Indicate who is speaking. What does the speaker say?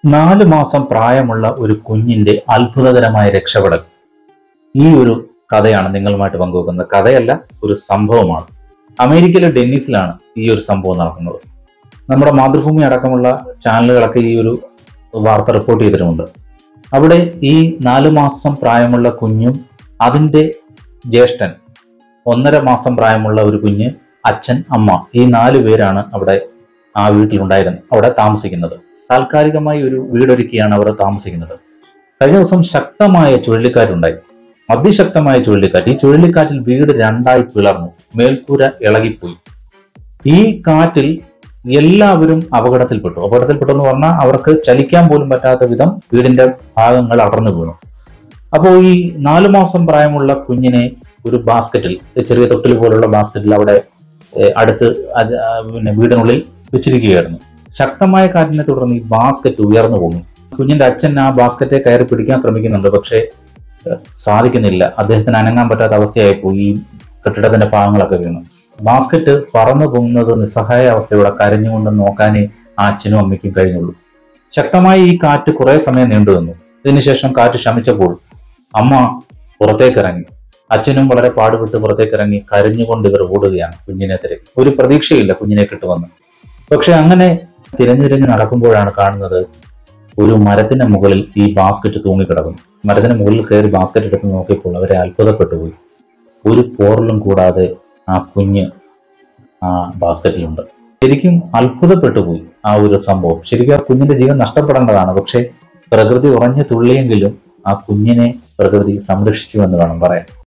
Speaker 1: 4 മാസം പ്രായമുള്ള ഒരു കുഞ്ഞിന്റെ അത്ഭുതകരമായ രക്ഷപ്പെടൽ. ഈ ഒരു കഥയാണ് നിങ്ങളുമായിട്ട് പങ്കുവെക്കുന്നത്. കഥയല്ല, ഒരു സംഭവമാണ്. അമേരിക്കയിലെ ഡെന്നീസിലാണ് ഈ ഒരു സംഭവം നടക്കുന്നത്. നമ്മുടെ മാതൃഭൂമി അടക്കമുള്ള ചാനലുകളൊക്കെ ഈ ഒരു വാർത്ത റിപ്പോർട്ട് ചെയ്തിട്ടുമുണ്ട്. അവിടെ ഈ 4 മാസം പ്രായമുള്ള കുഞ്ഞും അതിൻ്റെ ജ്യേഷ്ഠൻ, 1.5 മാസം പ്രായമുള്ള ഒരു കുഞ്ഞ്, അച്ഛൻ, അമ്മ, ഈ 4 പേരാണ് അവിടെ ആ വീട്ടിലുണ്ടായിരുന്നത്, അവിടെ താമസിക്കുന്നത്. താൽക്കാലികമായി ഒരു വീടൊരുക്കിയാണ് അവർ താമസിക്കുന്നത്. കഴിഞ്ഞ ദിവസം ശക്തമായ ചുഴലിക്കാറ്റുണ്ടായി, അതിശക്തമായ ചുഴലിക്കാറ്റ്. ഈ ചുഴലിക്കാറ്റിൽ വീട് 2ആയി പിളർന്നു, മേൽക്കൂര ഇളകിപ്പോയി. ഈ കാറ്റിൽ എല്ലാവരും അപകടത്തിൽപ്പെട്ടെന്ന് പറഞ്ഞാൽ അവർക്ക് ചലിക്കാൻ പോലും പറ്റാത്ത വിധം വീടിന്റെ ഭാഗങ്ങൾ അടർന്നു വീണു. അപ്പോൾ ഈ 4 മാസം പ്രായമുള്ള കുഞ്ഞിനെ ഒരു ബാസ്ക്കറ്റിൽ, ചെറിയ തൊട്ടിൽ പോലുള്ള ബാസ്ക്കറ്റിൽ അവിടെ അടുത്ത് വീടിനുള്ളിൽ വെച്ചിരിക്കുകയായിരുന്നു. ശക്തമായ കാറ്റിനെ തുടർന്ന് ഈ ബാസ്ക്കറ്റ് ഉയർന്നു പോകുന്നു. കുഞ്ഞിന്റെ അച്ഛൻ ആ ബാസ്ക്കറ്റെ കയറി പിടിക്കാൻ ശ്രമിക്കുന്നുണ്ട്, പക്ഷേ സാധിക്കുന്നില്ല. അദ്ദേഹത്തിന് അനങ്ങാൻ പറ്റാത്ത അവസ്ഥയായിപ്പോയി. ഈ കെട്ടിടത്തിന്റെ ഭാഗങ്ങളൊക്കെ വീണു. ബാസ്ക്കറ്റ് പറന്നു പോകുന്നത് നിസ്സഹായ അവസ്ഥയോടെ കരഞ്ഞുകൊണ്ട് നോക്കാനേ ആ അച്ഛനും അമ്മയ്ക്കും കഴിഞ്ഞുള്ളൂ. ശക്തമായി ഈ കാറ്റ് കുറെ സമയം നീണ്ടു നിന്നു. ഇതിനുശേഷം കാറ്റ് ശമിച്ചപ്പോൾ അമ്മ പുറത്തേക്കിറങ്ങി. അച്ഛനും വളരെ പാടുപെട്ട് പുറത്തേക്കിറങ്ങി. കരഞ്ഞുകൊണ്ട് ഇവർ ഓടുകയാണ് കുഞ്ഞിനെ തിരക്കി. ഒരു പ്രതീക്ഷയില്ല കുഞ്ഞിനെ കിട്ടുമെന്ന്. പക്ഷെ അങ്ങനെ തിരഞ്ഞിരഞ്ഞ് നടക്കുമ്പോഴാണ് കാണുന്നത്, ഒരു മരത്തിന്റെ മുകളിൽ ഈ ബാസ്ക്കറ്റ് തൂങ്ങിക്കിടക്കുന്നു. മരത്തിന് മുകളിൽ കയറി ബാസ്ക്കറ്റ് എടുത്ത് നോക്കിയപ്പോൾ അവരെ അത്ഭുതപ്പെട്ടു പോയി. ഒരു പോറലും കൂടാതെ ആ കുഞ്ഞ് ആ ബാസ്ക്കറ്റിലുണ്ട്. ശരിക്കും അത്ഭുതപ്പെട്ടു പോയി ആ ഒരു സംഭവം. ശരിക്കും ആ കുഞ്ഞിന്റെ ജീവൻ നഷ്ടപ്പെടേണ്ടതാണ്. പക്ഷെ പ്രകൃതി ഉറഞ്ഞു തുള്ളിയെങ്കിലും ആ കുഞ്ഞിനെ പ്രകൃതി സംരക്ഷിച്ചു എന്ന് വേണം പറയാൻ.